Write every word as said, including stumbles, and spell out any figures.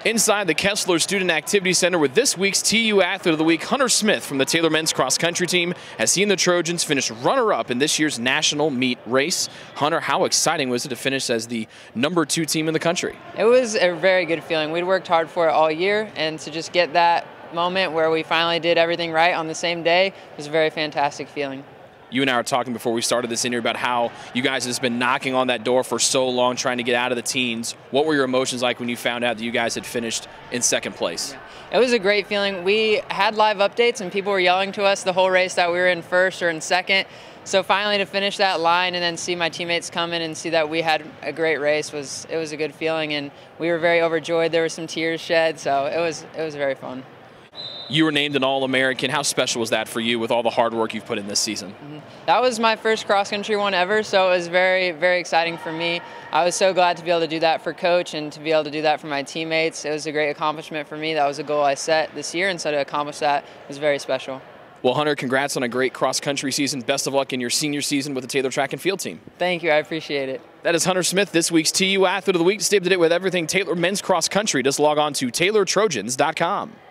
Inside the Kessler Student Activity Center with this week's T U Athlete of the Week, Hunter Smith from the Taylor men's cross country team, as he and the Trojans finished runner-up in this year's national meet race. Hunter, how exciting was it to finish as the number two team in the country? It was a very good feeling. We'd worked hard for it all year, and to just get that moment where we finally did everything right on the same day was a very fantastic feeling. You and I were talking before we started this interview about how you guys have been knocking on that door for so long, trying to get out of the teens. What were your emotions like when you found out that you guys had finished in second place? It was a great feeling. We had live updates and people were yelling to us the whole race that we were in first or in second. So finally to finish that line and then see my teammates come in and see that we had a great race was it was a good feeling, and we were very overjoyed. There were some tears shed, so it was it was very fun. You were named an All-American. How special was that for you with all the hard work you've put in this season? Mm-hmm. That was my first cross-country one ever, so it was very, very exciting for me. I was so glad to be able to do that for Coach and to be able to do that for my teammates. It was a great accomplishment for me. That was a goal I set this year, and so to accomplish that was very special. Well, Hunter, congrats on a great cross-country season. Best of luck in your senior season with the Taylor track and field team. Thank you. I appreciate it. That is Hunter Smith, this week's T U Athlete of the Week. To stay up to date with everything Taylor men's cross country, just log on to Taylor Trojans dot com.